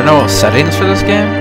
know settings for this game?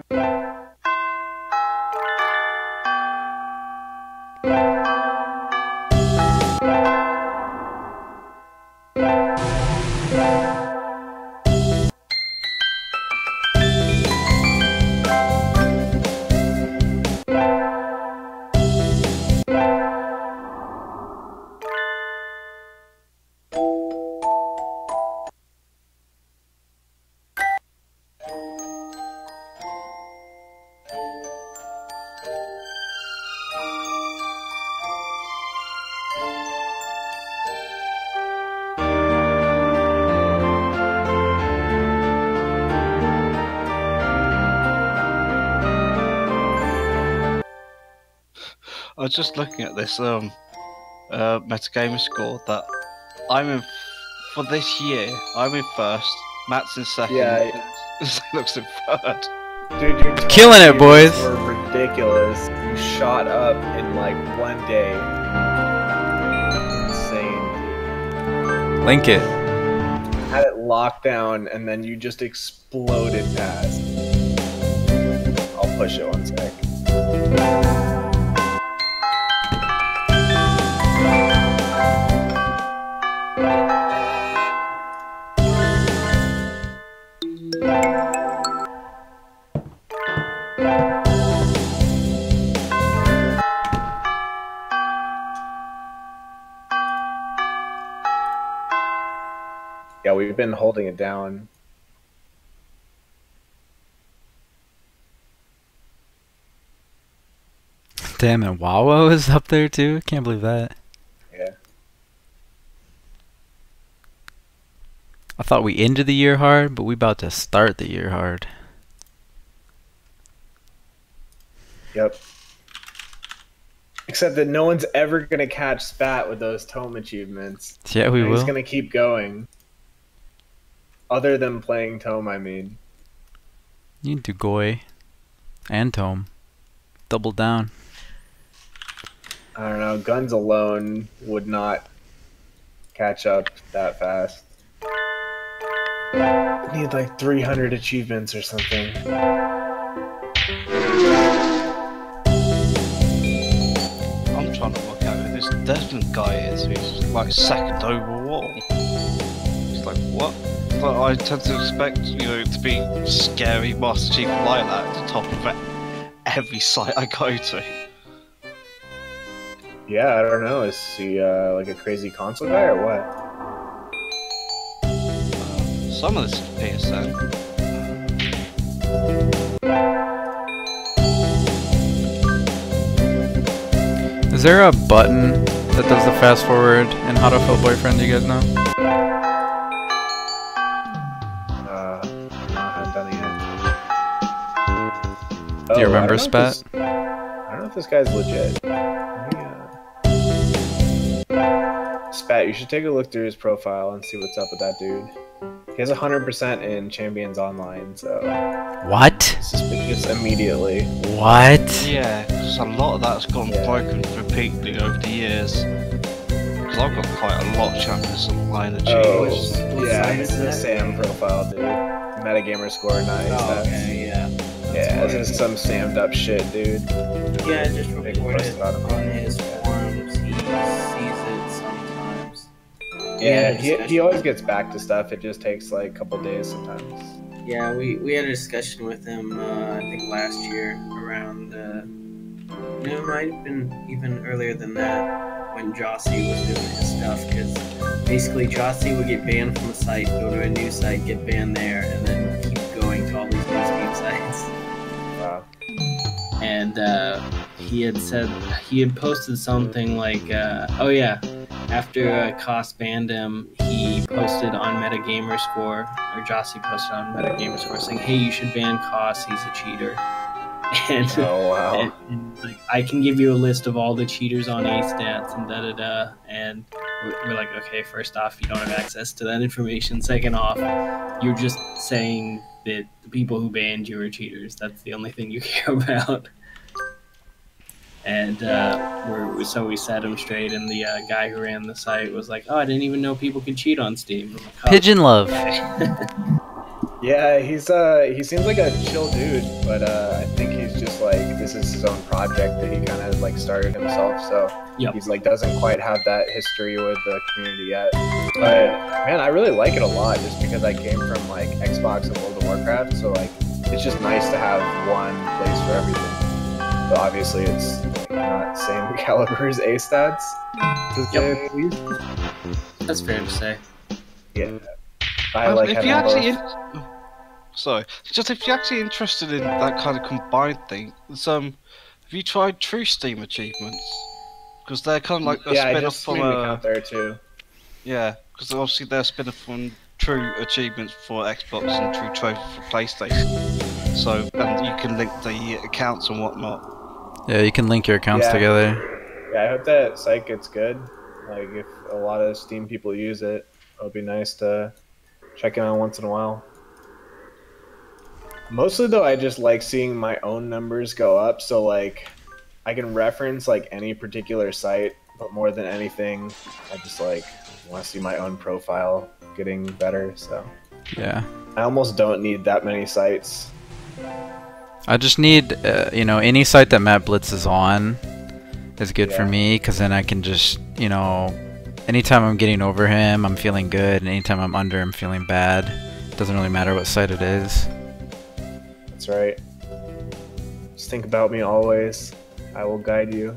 I was just looking at this metagamer score that I'm in for this year. I'm in first. Matt's in second. Yeah. Looks in third. Dude, you're killing it, boys. Were ridiculous. You shot up in like one day. Insane. Link it. Had it locked down, and then you just exploded past. I'll push it one sec. Yeah, we've been holding it down. Damn it, Wawa is up there too? Can't believe that. Yeah. I thought we ended the year hard, but we about to start the year hard. Yep. Except that no one's ever gonna catch Spat with those Tome achievements. Yeah, we will. He's gonna keep going. Other than playing Tome, I mean. You can do Goy and Tome. Double down. I don't know. Guns alone would not catch up that fast. I need like 300 achievements or something. I'm trying to work out who this Desmond guy is. He's like second overall. It's like what? But I tend to expect, you know, to be scary Master Chief Lilac at the top of every site I go to. Yeah, I don't know. Is he like a crazy console guy or what? Some of this is PSN. Is there a button that does the fast forward in How to Fill Boyfriend? Do you guys know? I haven't done it yet. Do you remember Spat? I don't know if this guy's legit. Spat, you should take a look through his profile and see what's up with that dude. He has 100% in Champions Online, so... What? Suspicious immediately. What? Yeah, because a lot of that's gone broken repeatedly over the years. Because I've got quite a lot of Champions Online achievements. Oh, yeah, this is a Sam profile, dude. Metagamer score, nice. Oh, okay, yeah. Yeah, this is some Sammed up shit, dude. Yeah, just reported on his forums. He sees it sometimes. Yeah, he always gets back to stuff. It just takes like a couple days sometimes. Yeah, we had a discussion with him, I think last year, around, it might have been even earlier than that, when Jossie was doing his stuff, because basically Jossie would get banned from a site, go to a new site, get banned there, and then keep going to all these new Steam sites. Wow. And he had posted something like, oh yeah, after Koss banned him, he posted on Metagamerscore, or Jossie posted on Metagamerscore saying, hey, you should ban Koss, he's a cheater. And, oh, wow. and like, I can give you a list of all the cheaters on A-Stats and da-da-da, and we're like, okay, first off, you don't have access to that information. Second off, you're just saying that the people who banned you are cheaters. That's the only thing you care about. And so we set him straight, and the guy who ran the site was like, oh, I didn't even know people could cheat on Steam. I'm like, oh, Pigeon Love. okay. Yeah, he seems like a chill dude, but I think he's just like this is his own project that he kind of like started himself. So Yep. he's like doesn't quite have that history with the community yet. But man, I really like it a lot just because I came from like Xbox and World of Warcraft, so like it's just nice to have one place for everything. But obviously, it's like, not same caliber as A stats. To say the least. That's fair to say. Yeah, I like if having you actually, both. sorry, just if you're actually interested in that kind of combined thing, have you tried True Steam achievements? Because they're kind of like a Yeah, I spin-off just from made an account there too. yeah, because obviously they're a spin-off from True Achievements for Xbox and True Trophy for PlayStation. So and you can link the accounts and whatnot. Yeah, you can link your accounts Yeah. together. Yeah, I hope that site gets good. Like, if a lot of Steam people use it, it'll be nice to check it out once in a while. Mostly, though, I just like seeing my own numbers go up, so, like, I can reference, like, any particular site, but more than anything, I just, like, want to see my own profile getting better, so... Yeah. I almost don't need that many sites. I just need, you know, any site that Matt Blitz is on is good for Yeah. me, because then I can just, you know, anytime I'm getting over him, I'm feeling good, and anytime I'm under, I'm feeling bad. It doesn't really matter what site it is. That's right. Just think about me always. I will guide you.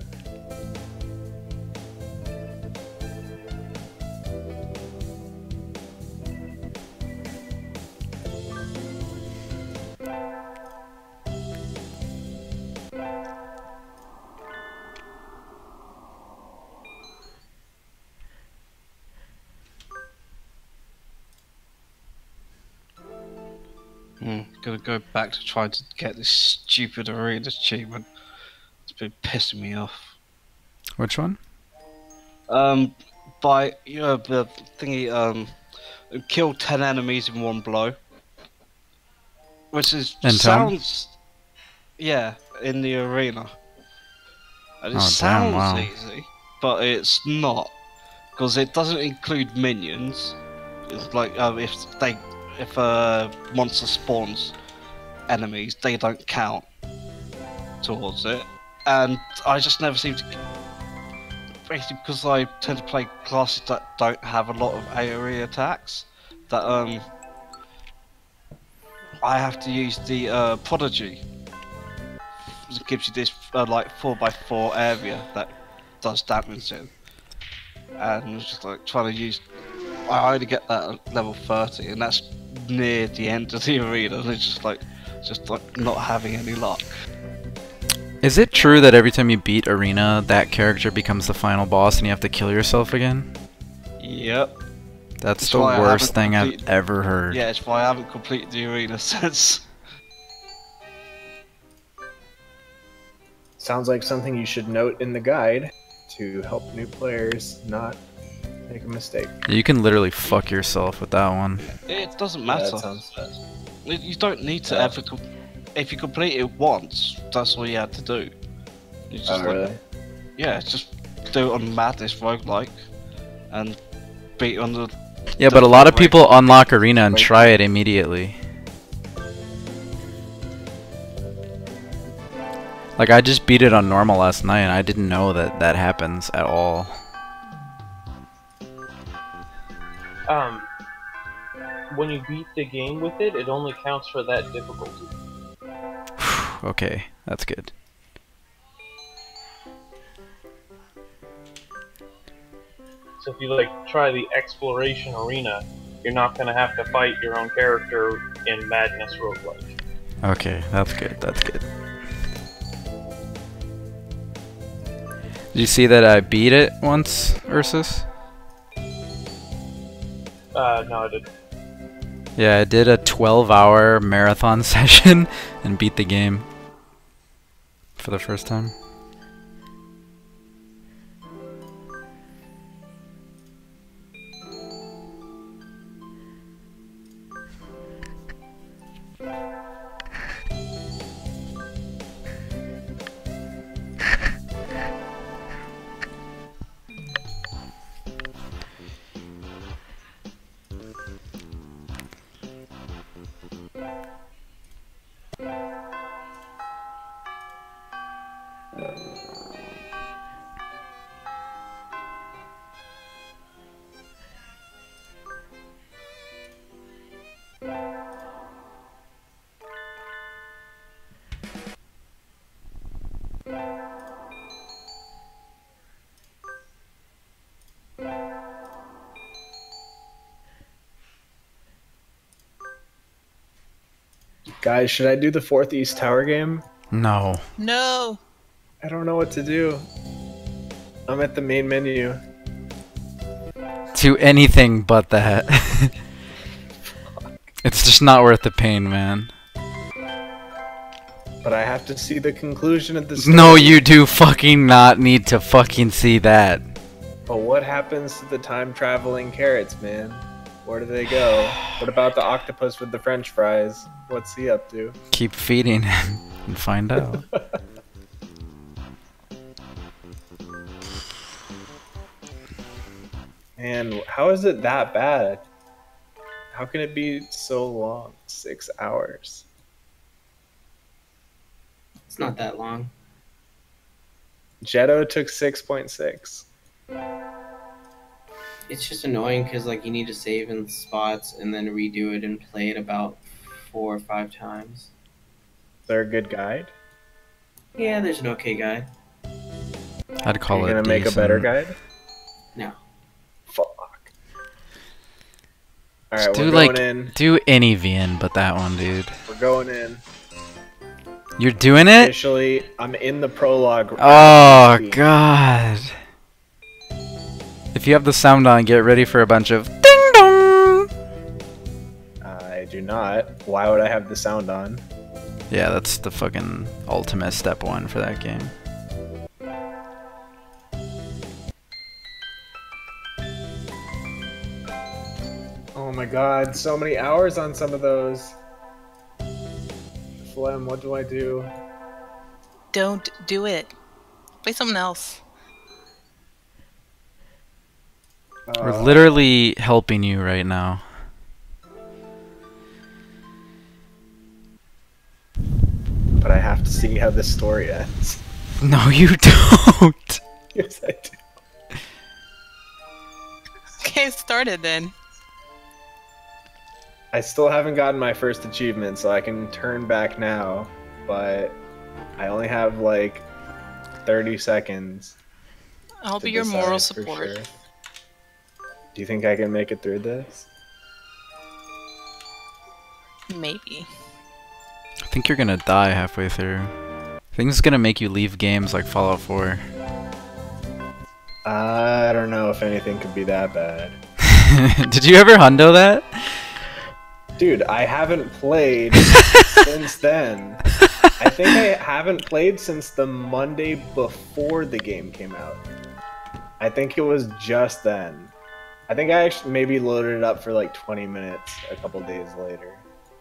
Gonna go back to trying to get this stupid arena achievement. It's been pissing me off. Which one? By the thingy, kill 10 enemies in one blow, which is In time? sounds, yeah, in the arena. And it Oh, damn, sounds wow. easy, but it's not, because it doesn't include minions. It's like if a monster spawns enemies, they don't count towards it, and I just never seem to. Basically, because I tend to play classes that don't have a lot of AoE attacks, that I have to use the Prodigy. It gives you this like 4x4 area that does damage in, and it's just like trying to use. I only get that at level 30, and that's near the end of the arena, and it's just like not having any luck. Is it true that every time you beat Arena, that character becomes the final boss and you have to kill yourself again? Yep. That's That's the why I worst haven't thing I've completed- ever heard. Yeah, it's why I haven't completed the arena since. Sounds like something you should note in the guide to help new players not make a mistake. You can literally fuck yourself with that one. It doesn't Yeah, matter. that sounds bad. You don't need to Yeah. ever. If you complete it once, that's all you had to do. You just Oh, really? Yeah, just do it on Madness roguelike, and beat on the. Yeah, but a lot of Definitely. people unlock Arena and Right. try it immediately. Like, I just beat it on normal last night and I didn't know that that happens at all. When you beat the game with it, it only counts for that difficulty. Okay, that's good. So if you like try the exploration arena, you're not gonna have to fight your own character in Madness roguelike. Okay, that's good, that's good. Did you see that I beat it once, Ursus? No, I didn't. Yeah, I did a 12-hour marathon session and beat the game for the first time. Guys, should I do the 4th East Tower game? No. No. I don't know what to do. I'm at the main menu. Do anything but that. It's just not worth the pain, man. But I have to see the conclusion of the story. No, you do fucking not need to fucking see that. But what happens to the time traveling carrots, man? Where do they go? What about the octopus with the French fries? What's he up to? Keep feeding him and find out. Man, how is it that bad? How can it be so long? 6 hours. It's not that long. Jetto took 6.6. It's just annoying because like you need to save in spots and then redo it and play it about 4 or 5 times. Is there a good guide? Yeah, there's an okay guide. I'd call Are it you gonna make a better decent. guide? No. Fuck. Alright, Just we're do going like in. do any VN but that one, dude. We're going in. You're doing it? Officially, I'm in the prologue. Oh god. If you have the sound on, get ready for a bunch of ding dong. I do not. Why would I have the sound on? Yeah, that's the fucking ultimate step 1 for that game. Oh my god, so many hours on some of those. Phlegm, what do I do? Don't do it. Play something else. We're literally helping you right now. But I have to see how this story ends. No, you don't. Yes, I do. Okay, started then. I still haven't gotten my first achievement, so I can turn back now, but I only have like 30 seconds. I'll to be your decide moral for support. sure. Do you think I can make it through this? Maybe. I think you're gonna die halfway through. I think this is gonna make you leave games like Fallout 4. I don't know if anything could be that bad. Did you ever hundo that? Dude, I haven't played since then. I think I haven't played since the Monday before the game came out. I think it was just then. I think I actually maybe loaded it up for like 20 minutes a couple days later.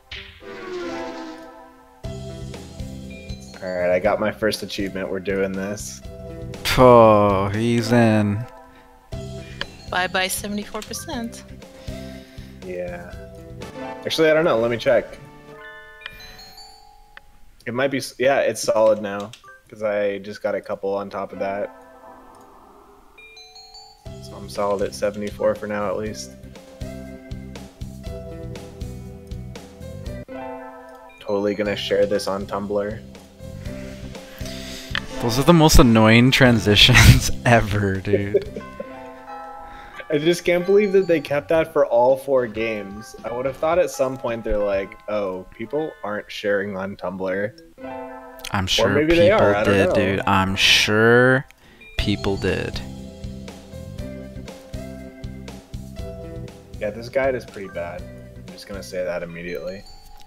Alright, I got my first achievement. We're doing this. Oh, he's in. Bye bye 74%. Yeah. Actually, I don't know. Let me check. It might be... Yeah, it's solid now. Because I just got a couple on top of that. So I'm solid at 74 for now, at least. Totally gonna share this on Tumblr. Those are the most annoying transitions ever, dude. I just can't believe that they kept that for all 4 games. I would have thought at some point they're like, oh, people aren't sharing on Tumblr. I'm sure maybe they people are, I don't did, know. dude. I'm sure people did. Yeah, this guide is pretty bad. I'm just gonna say that immediately.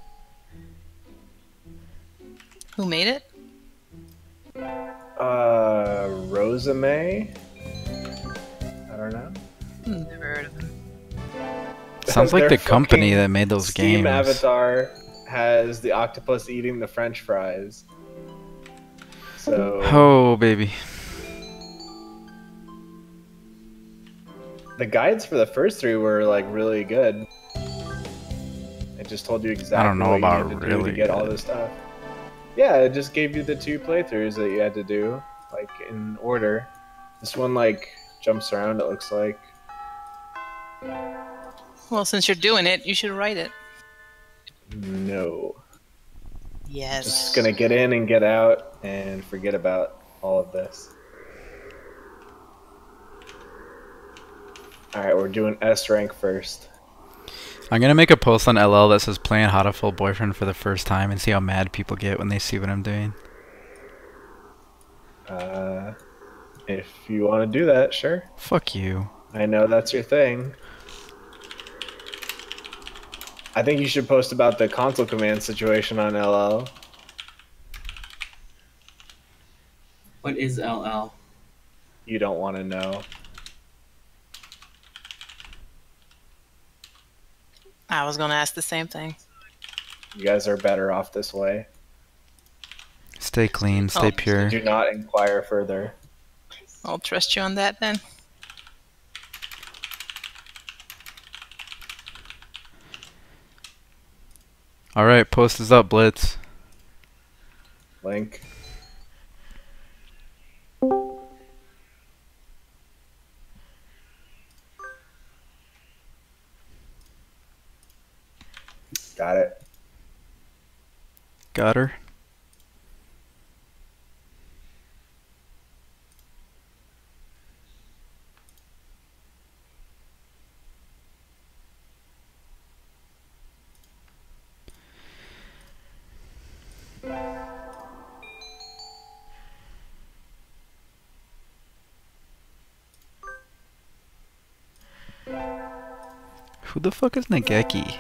Who made it? Rosame? I don't know. Never heard of him. Sounds like Their the company fucking that made those Steam games. avatar has the octopus eating the French fries. So Oh, baby. the guides for the first 3 were like really good. It just told you exactly know what about you needed to do really to get all good. this stuff. Yeah, it just gave you the 2 playthroughs that you had to do, like in order. This one like jumps around, it looks like. Well, since you're doing it, you should write it. No. Yes. Just gonna get in and get out and forget about all of this. Alright, we're doing S rank first. I'm gonna make a post on LL that says playing Hatoful Boyfriend for the first time and see how mad people get when they see what I'm doing. If you want to do that, sure. Fuck you. I know that's your thing. I think you should post about the console command situation on LL. What is LL? You don't want to know. I was gonna ask the same thing. You guys are better off this way. Stay clean, stay Oh. pure. Do not inquire further. I'll trust you on that then. Alright, post is up, Blitz. Link. Got it. Got her. Who the fuck is Nageki?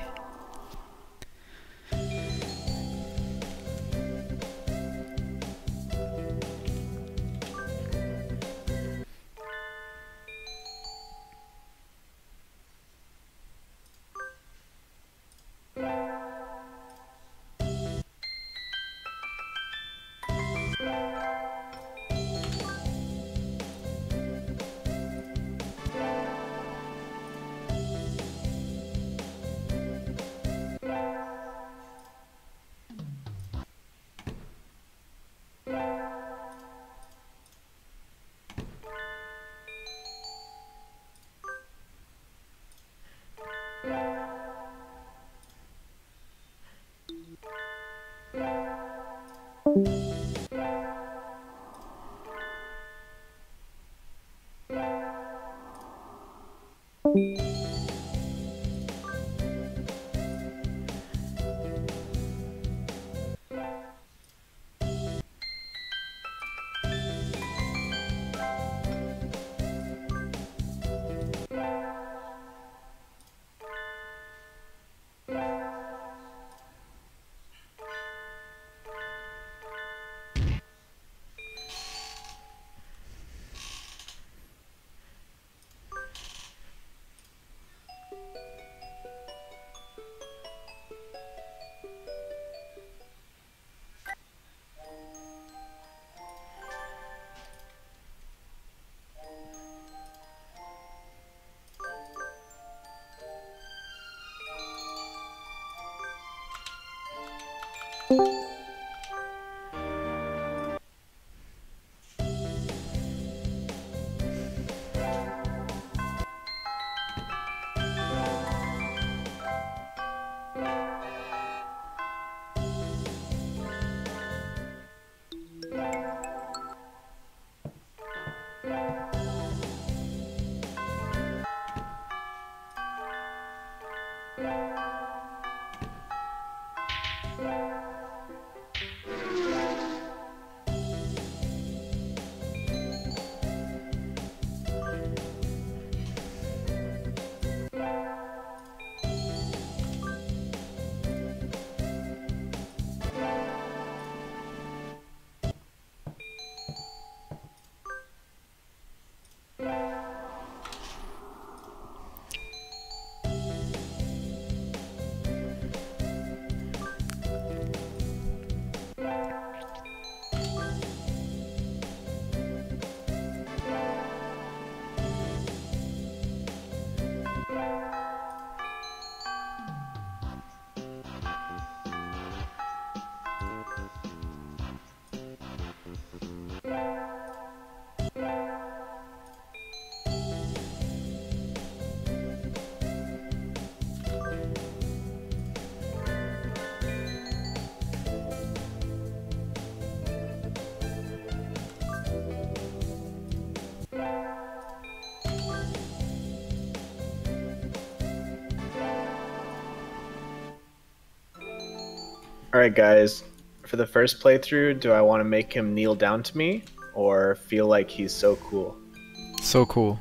Alright, guys. For the first playthrough, do I want to make him kneel down to me or feel like he's so cool? So cool.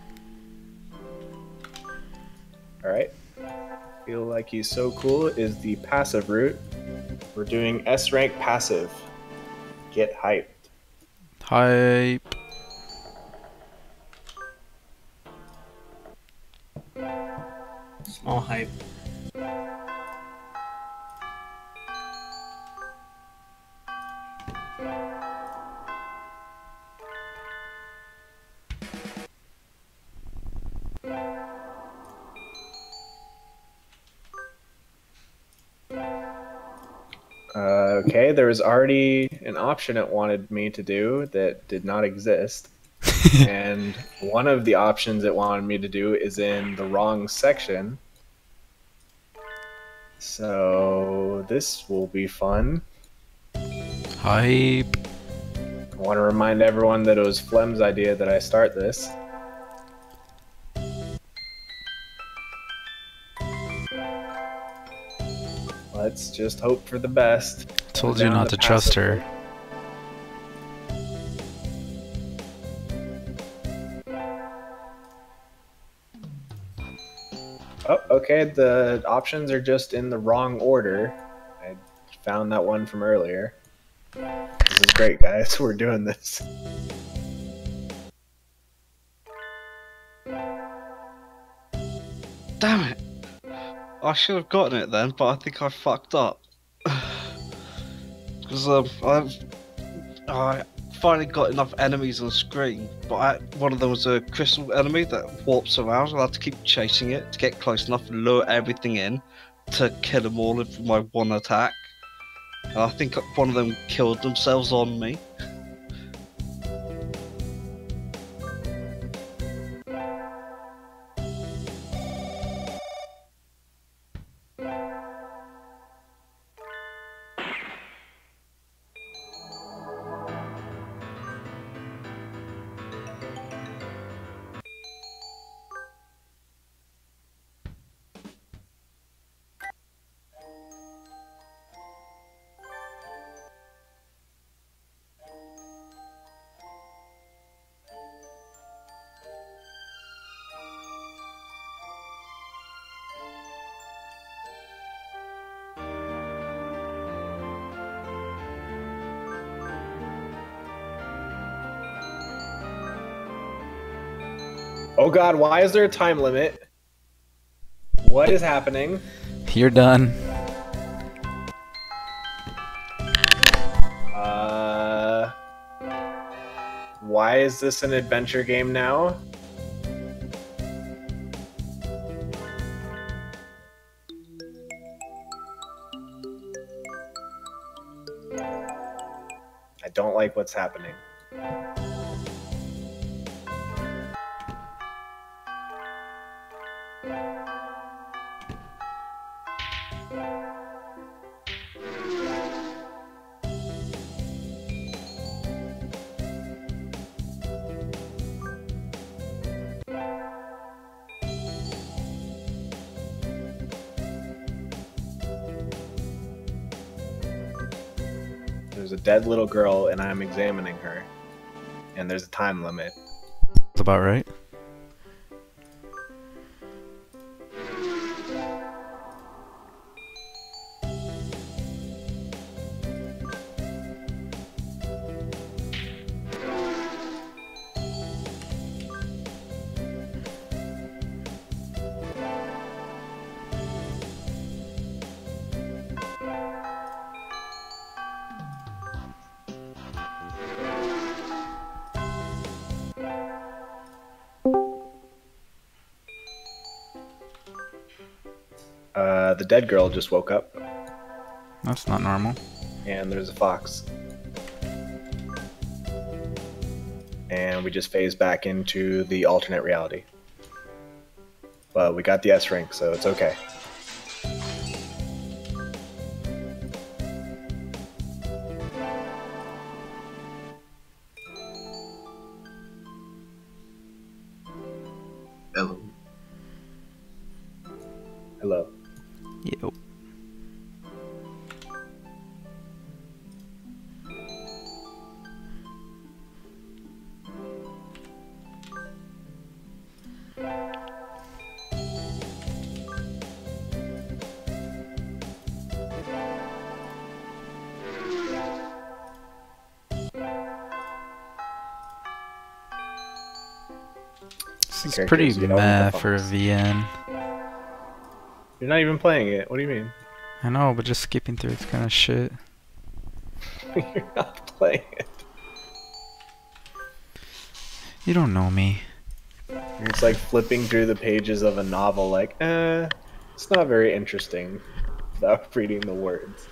Alright. Feel like he's so cool is the passive route. We're doing S rank passive. Get hyped. Hype. Small hype. Okay, there was already an option it wanted me to do that did not exist. And one of the options it wanted me to do is in the wrong section. So this will be fun. Hype. I want to remind everyone that it was Flem's idea that I start this. Let's just hope for the best. Told you Down not the to trust passive her. Oh, okay, the options are just in the wrong order. I found that one from earlier. This is great, guys. We're doing this. Damn it! I should have gotten it then, but I think I fucked up. Because I finally got enough enemies on screen, but one of them was a crystal enemy that warps around. I had to keep chasing it to get close enough and lure everything in to kill them all with my one attack. And I think one of them killed themselves on me. Oh god, why is there a time limit? What is happening? You're done. Why is this an adventure game now? I don't like what's happening. There's a dead little girl and I'm examining her. And there's a time limit. That's about right. The dead girl just woke up. That's not normal. And there's a fox. And we just phased back into the alternate reality. But we got the S rank, so it's okay. Hello. Hello. Yo. This is characters pretty you know with meh the for a Fox. VN. You're not even playing it. What do you mean? I know, but just skipping through it's kind of shit. You're not playing it. You don't know me. It's like flipping through the pages of a novel, like, it's not very interesting without reading the words.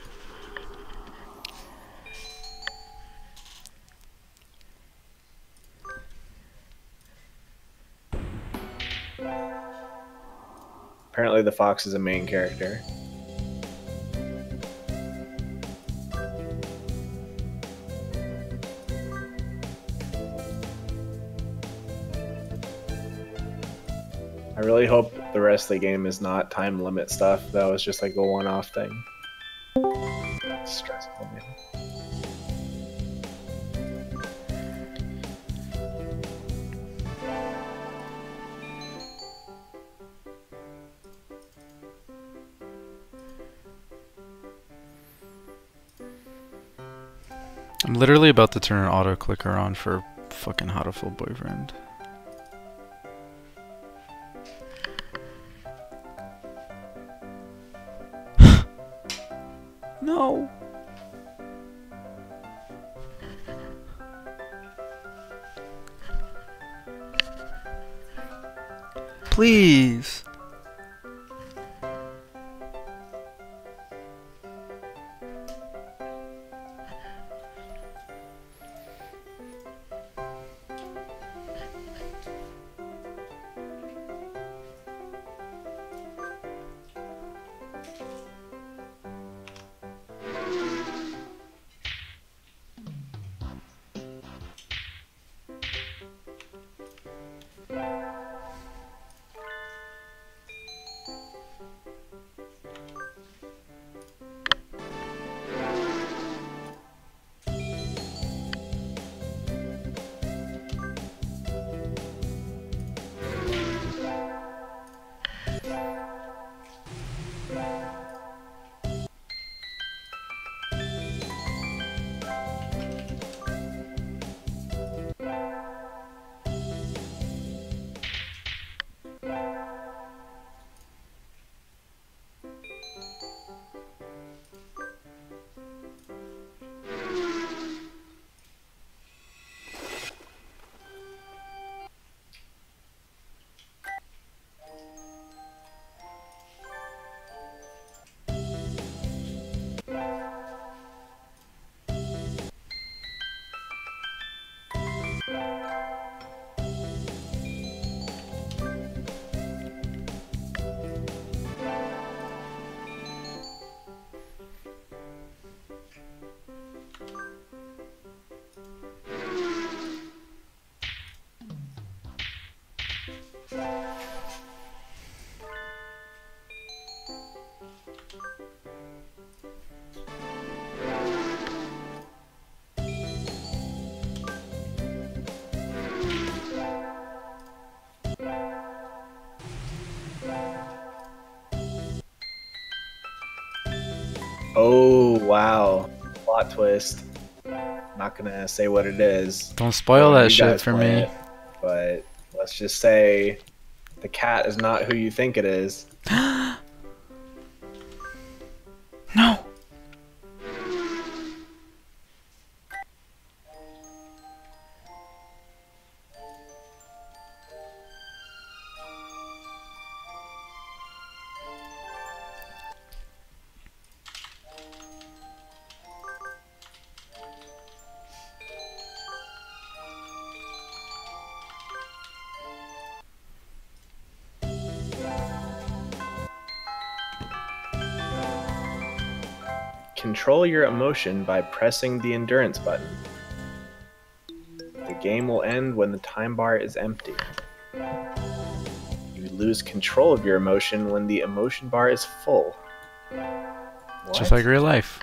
Apparently the fox is a main character. I really hope the rest of the game is not time limit stuff. That was just like a one-off thing. It's stressful, man. I'm literally about to turn an auto clicker on for fucking How to Full Boyfriend. No. Please. Oh, wow. Plot twist. Not gonna say what it is. Don't spoil You that shit guys for play me. it, but let's just say the cat is not who you think it is. No. Control your emotion by pressing the endurance button. The game will end when the time bar is empty. You lose control of your emotion when the emotion bar is full. Just like real life.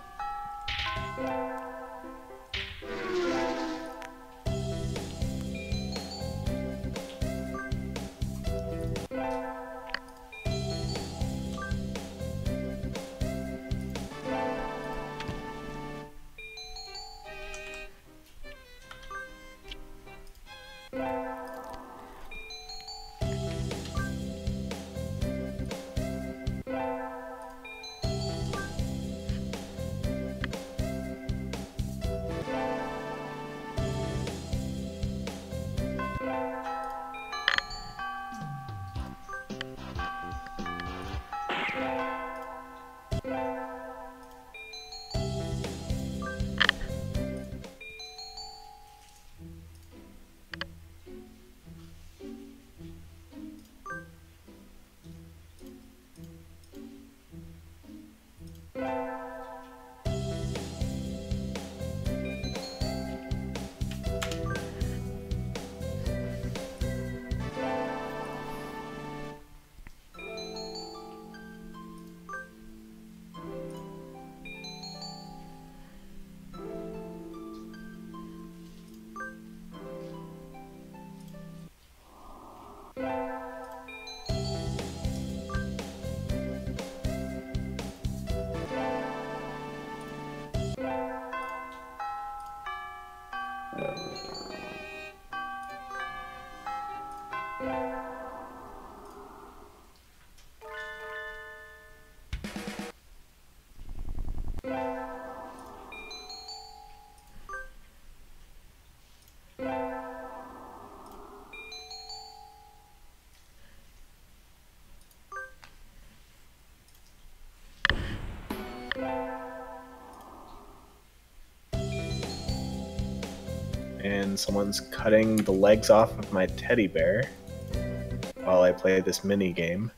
And someone's cutting the legs off of my teddy bear while I play this mini game.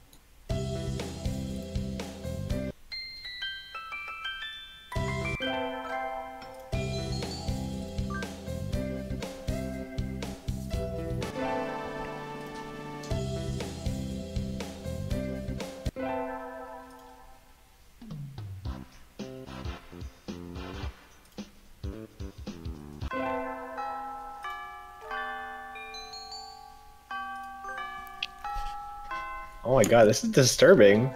Oh my god, this is disturbing.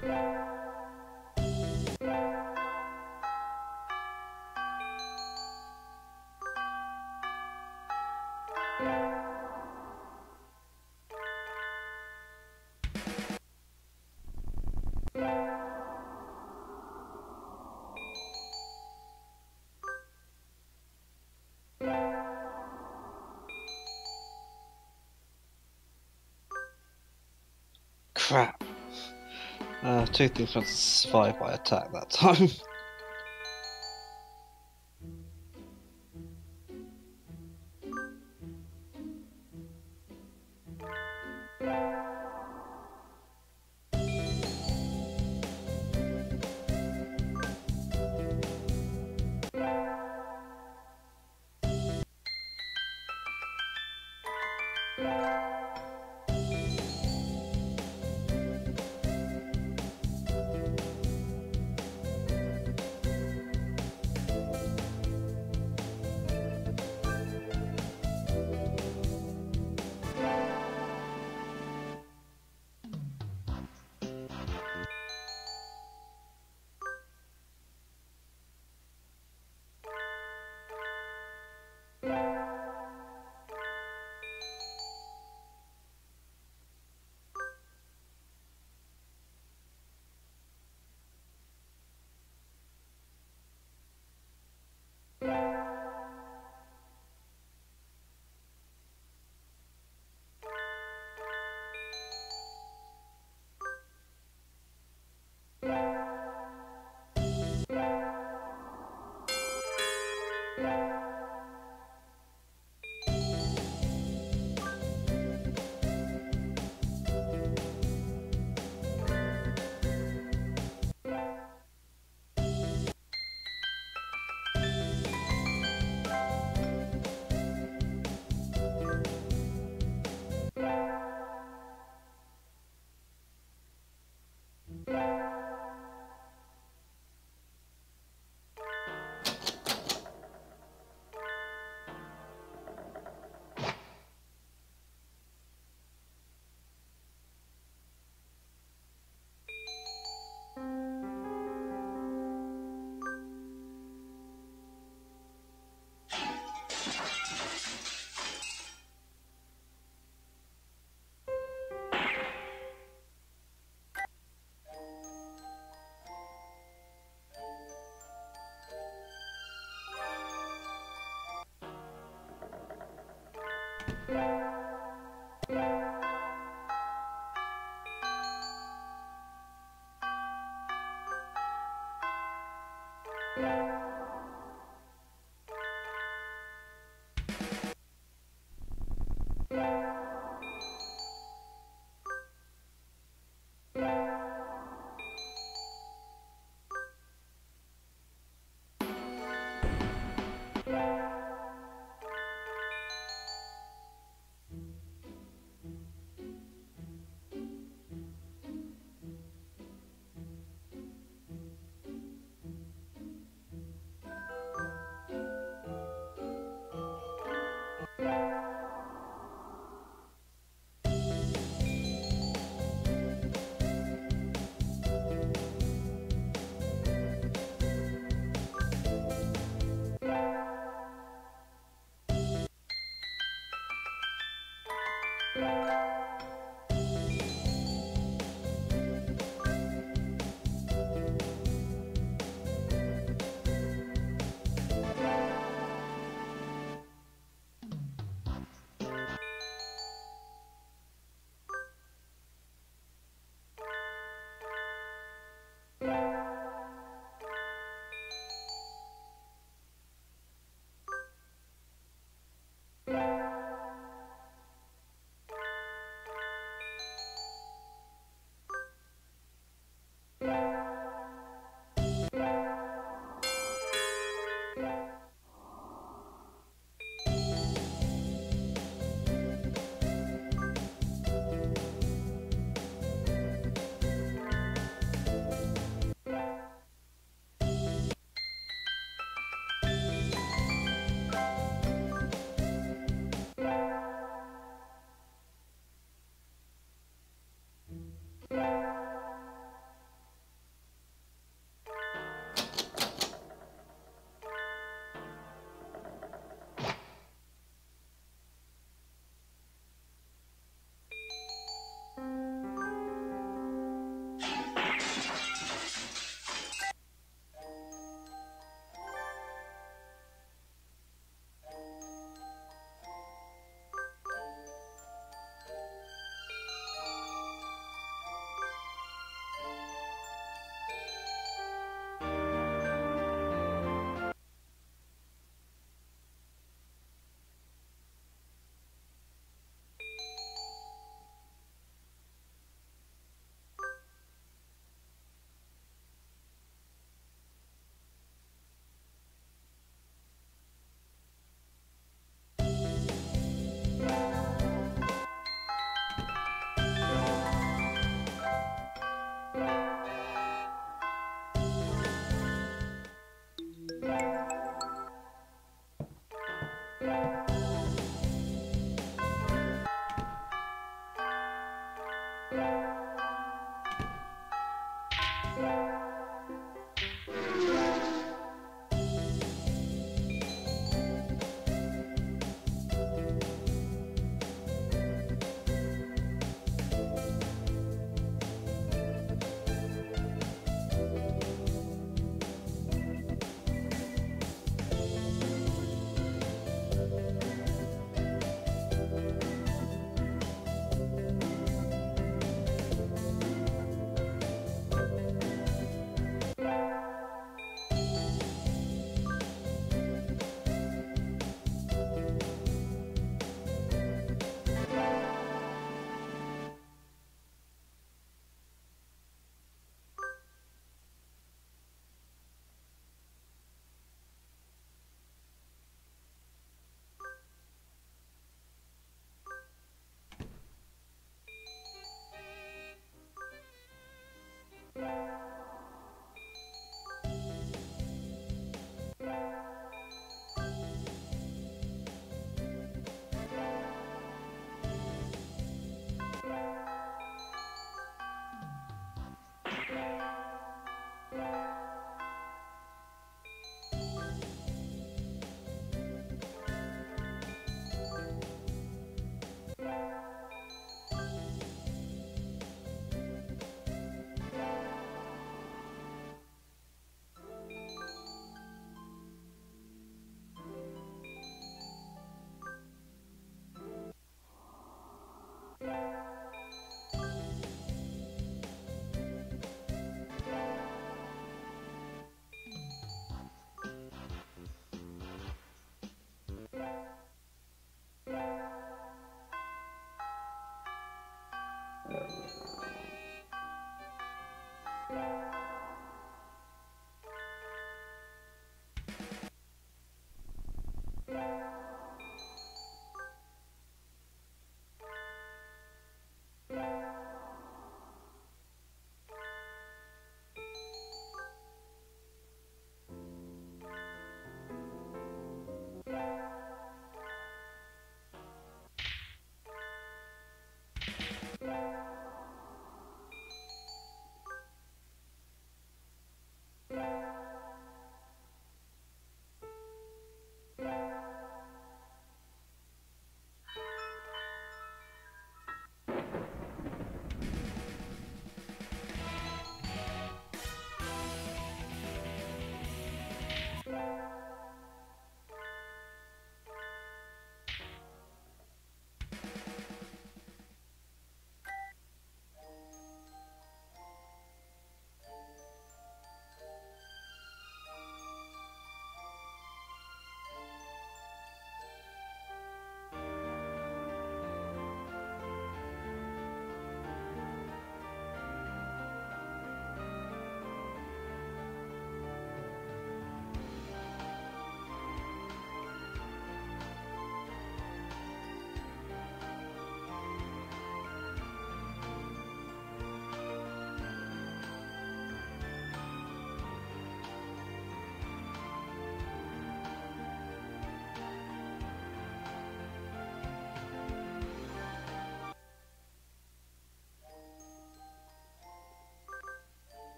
Crap. Two things went to survive by attack that time.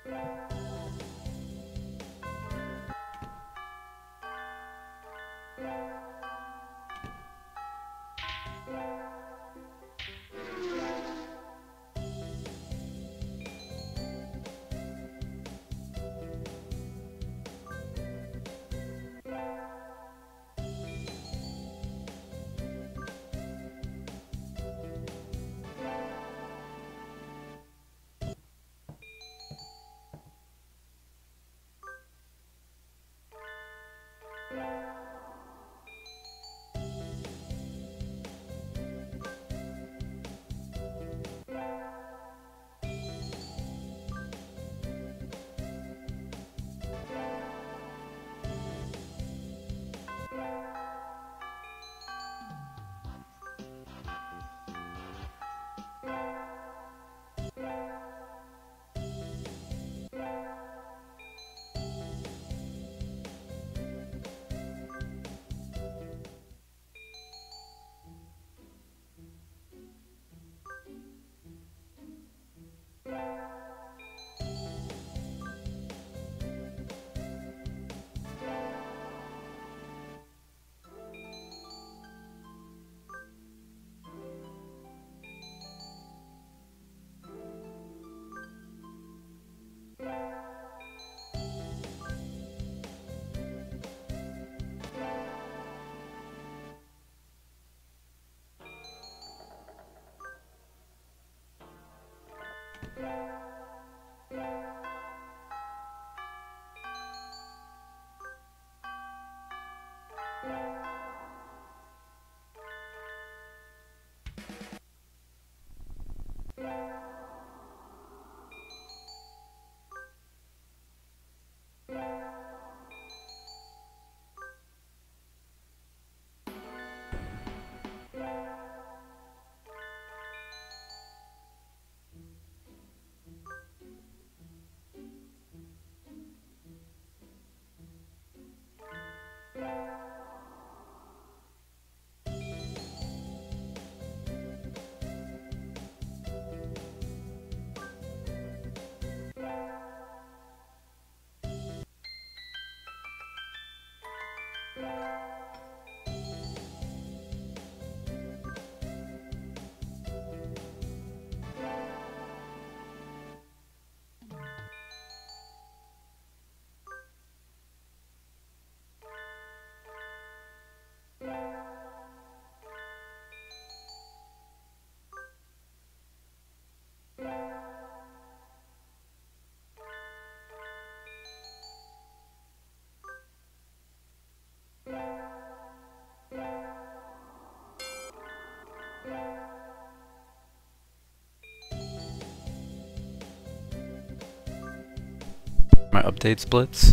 My update splits.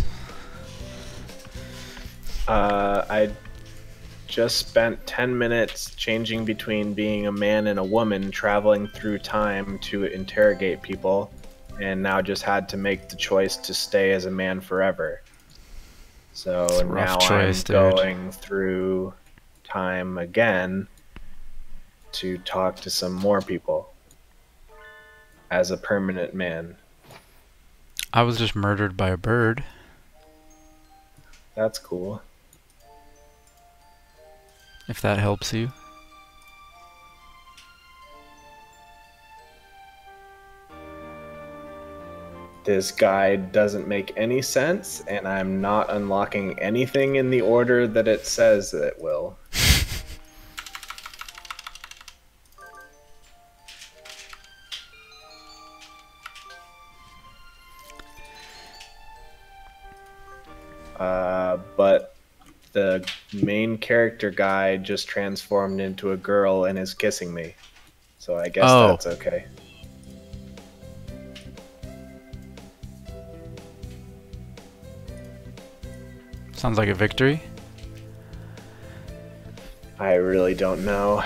I just spent 10 minutes changing between being a man and a woman, traveling through time to interrogate people, and now just had to make the choice to stay as a man forever. So It's a rough now choice, I'm dude. going through time again to talk to some more people as a permanent man. I was just murdered by a bird. That's cool. If that helps you. This guide doesn't make any sense, and I'm not unlocking anything in the order that it says it will. But the main character guy just transformed into a girl and is kissing me. So I guess Oh. that's okay. Sounds like a victory. I really don't know.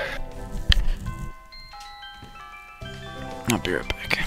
I'll be right back.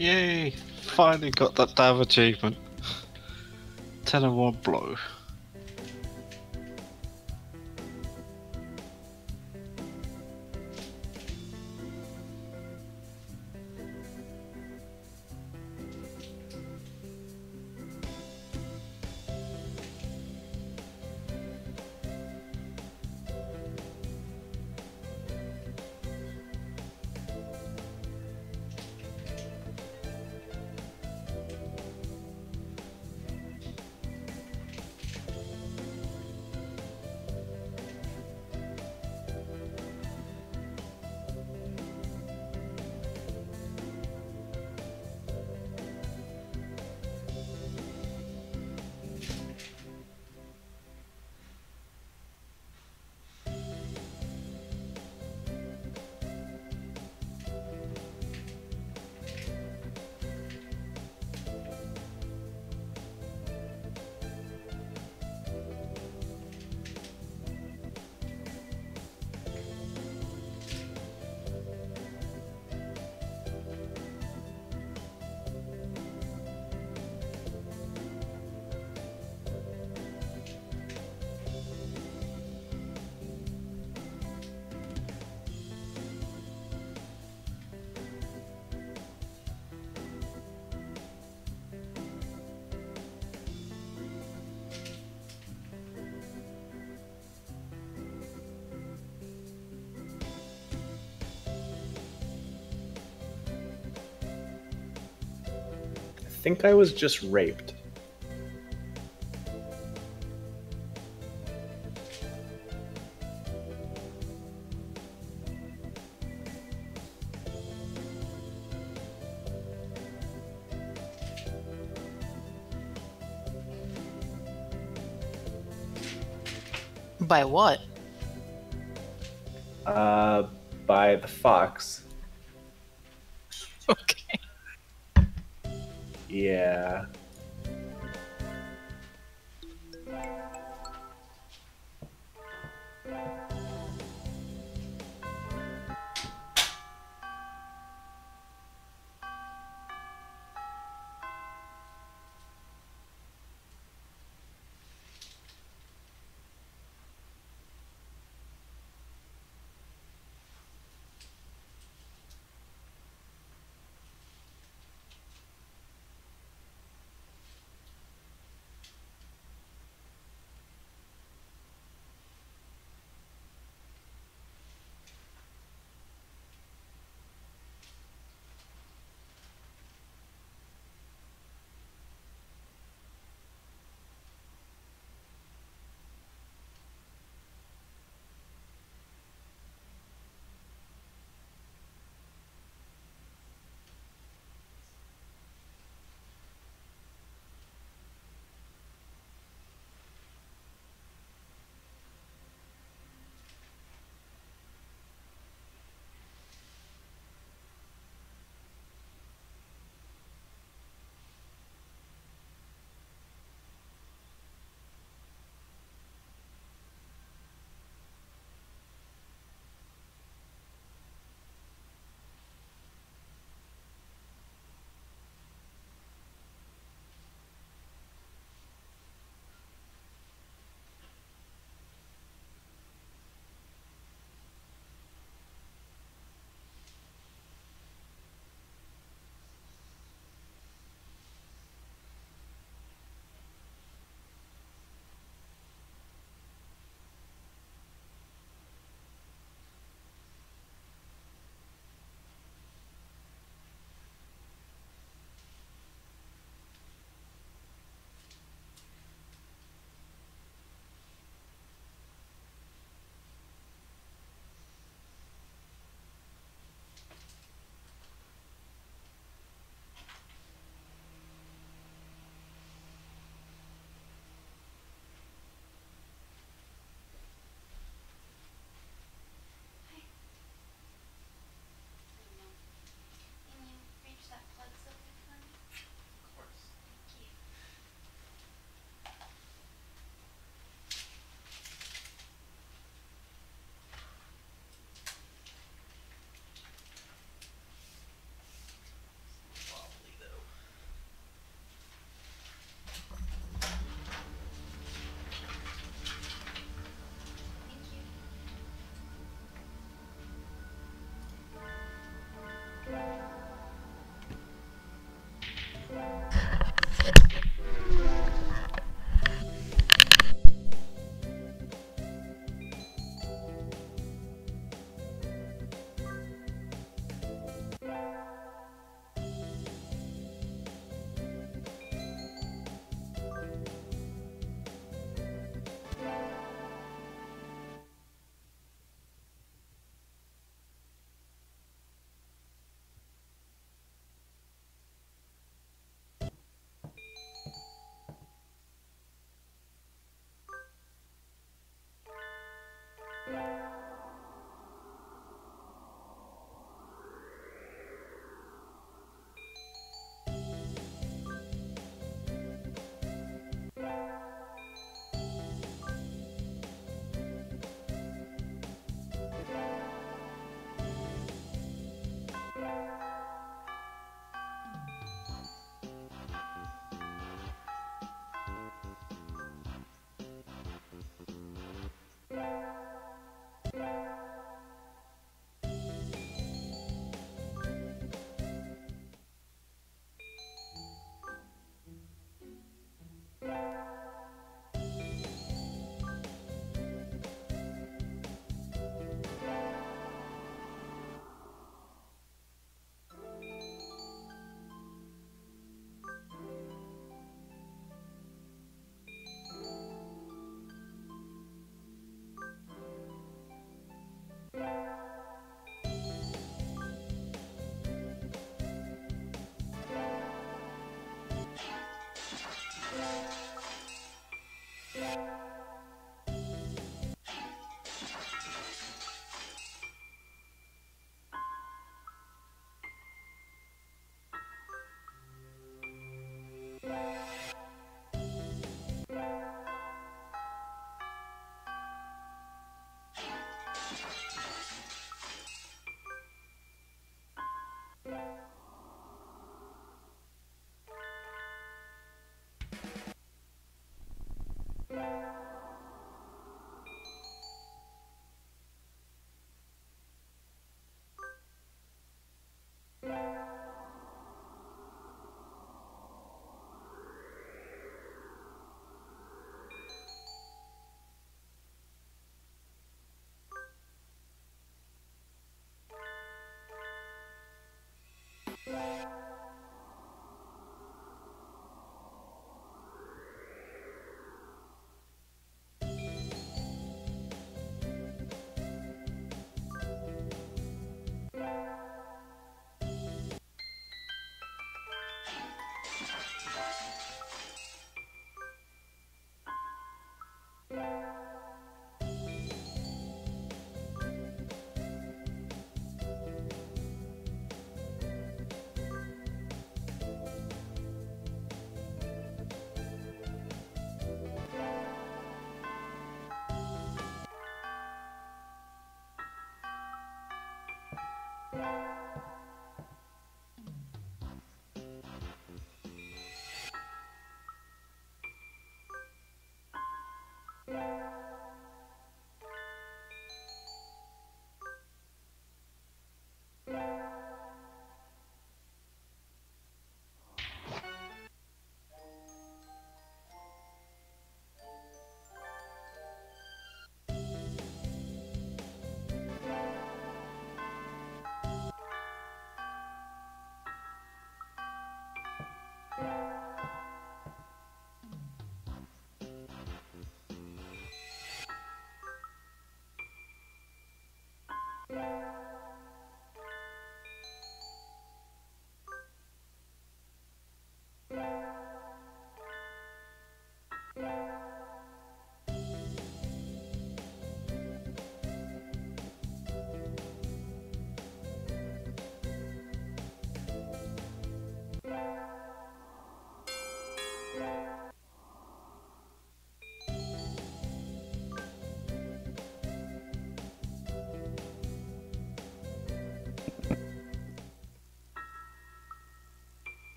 Yay! Finally got that damn achievement. 10 in one blow. I think I was just raped. By what? By the fox. Okay. Yeah.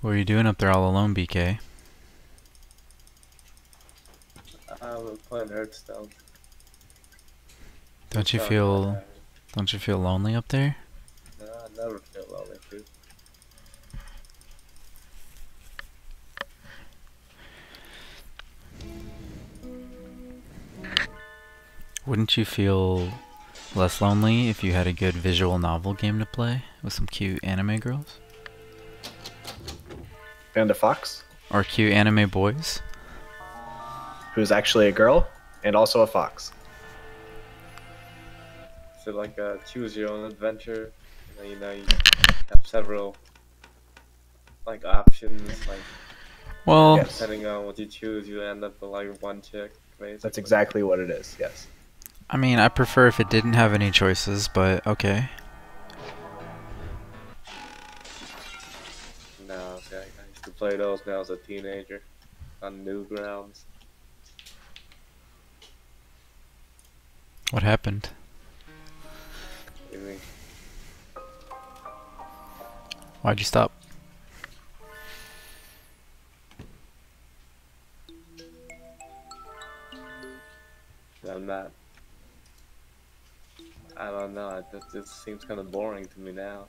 What are you doing up there all alone, BK? I'm playing Hearthstone. Don't you It's feel not don't you feel lonely up there? bad. No, I never feel lonely, dude. Wouldn't you feel less lonely if you had a good visual novel game to play with some cute anime girls? Panda Fox, Or cute anime boys? who's actually a girl and also a fox. So like choose your own adventure. You know, you have several like options. Like Well, Yes. depending on what you choose, you end up with like one chick. Basically. That's exactly what it is. Yes. I mean, I prefer if it didn't have any choices, but okay. No, see, I used to play those when I was a teenager on Newgrounds. What happened? I mean, Why'd you stop? I'm not. I don't know. It just seems kind of boring to me now.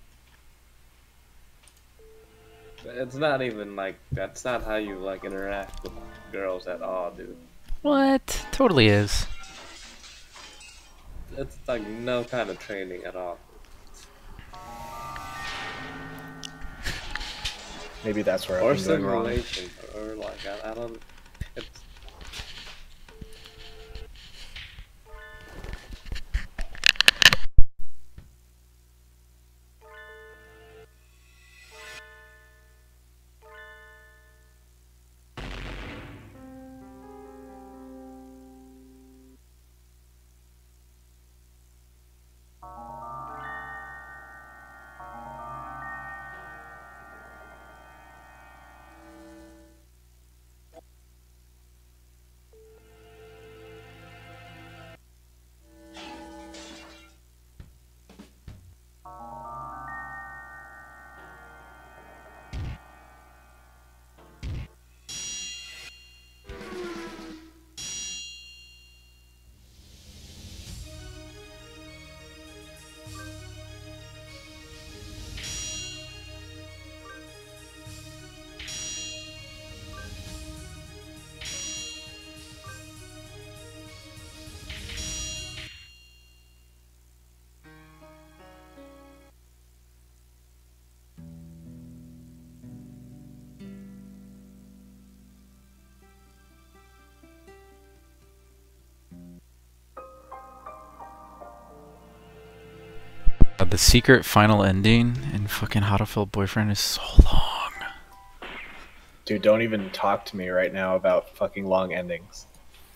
It's not even like that's not how you like interact with girls at all, dude. What? Totally is. It's like no kind of training at all. Maybe that's where Or I've been going wrong. simulation, or like I don't. It's The secret final ending in fucking How to Fill Boyfriend is so long. Dude, don't even talk to me right now about fucking long endings.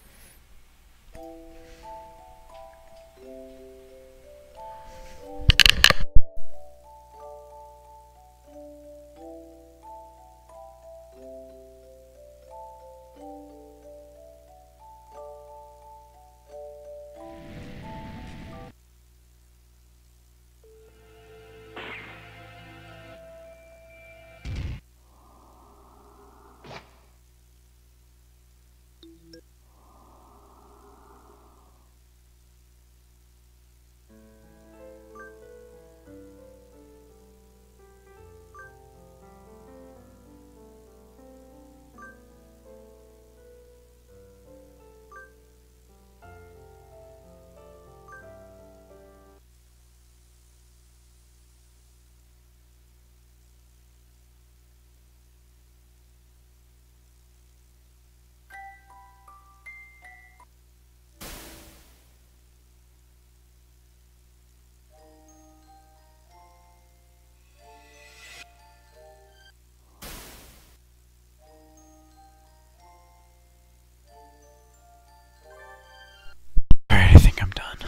Alright, I think I'm done.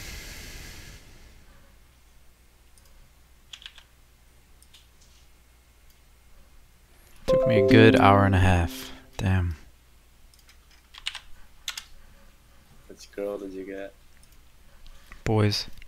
Took me a good hour and a half. Damn. which girl did you get? Boys.